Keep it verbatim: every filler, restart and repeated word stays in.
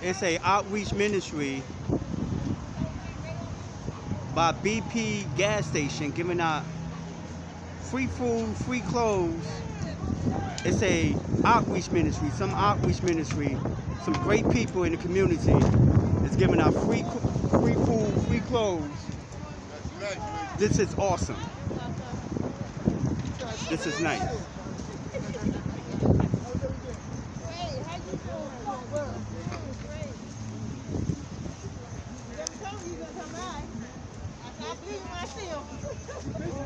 It's a outreach ministry by B P gas station giving out free food, free clothes. It's a outreach ministry, some outreach ministry, some great people in the community is giving out free free food, free clothes. This is awesome. This is nice. I believe myself.